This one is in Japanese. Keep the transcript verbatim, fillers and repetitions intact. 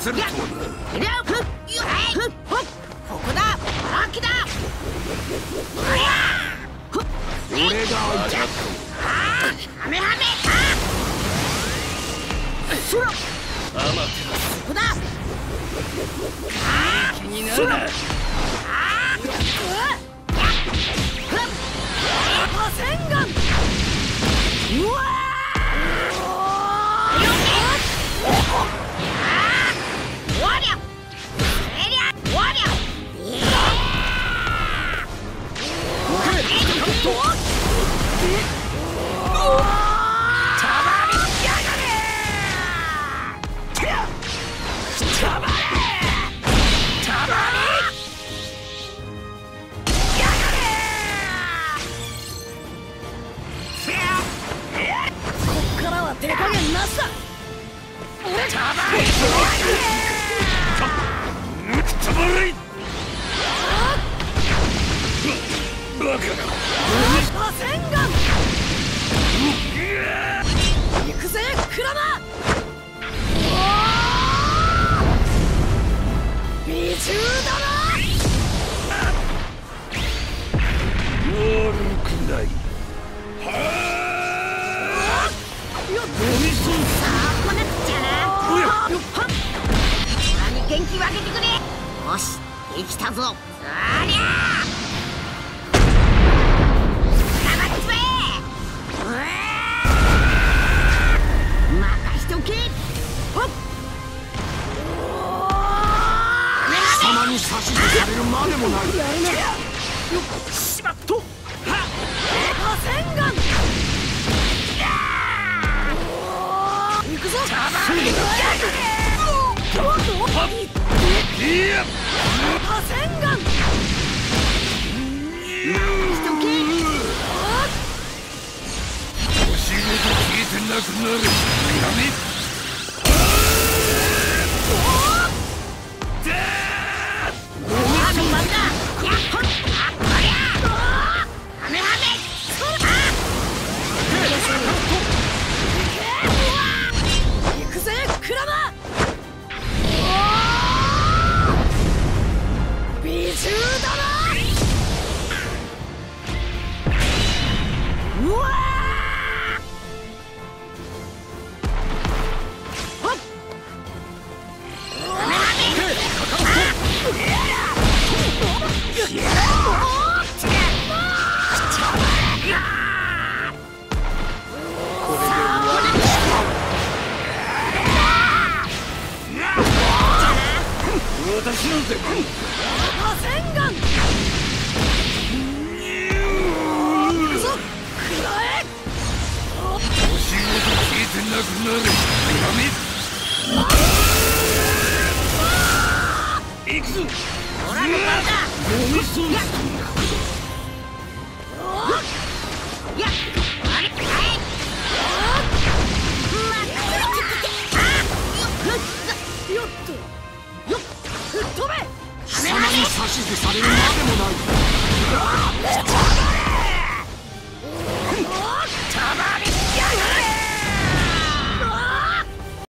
せるとはな。 ここだ、秋だ。 俺が相手だ。 ハメハメ。そら。 アマテラス。 ここだ。 気になるな。 洗顔。うわ手加減なしだ。俺たばいくたばれいバカな螺旋丸。行くぜクラマ。美獣だな。 悪くない。 さあこねっちゃな。何元気分けてくれ。よしできたぞ。そりゃ黙っちまえ。任しとけ。 貴様に指図されるまでもない。 しまっと。螺旋丸。行くぞ。螺旋丸。しとけ。 お仕事聞いてなくなる。やめ。私の出番。 螺旋丸。行くぞくらえ。 お仕事聞いてなくなる。やめ。行くぞ。 オラの番だ。 飲みそうだ。 やっあれかい。よっとよっ吹っ飛べ。 貴様に指図されるまでもない。 たばれ。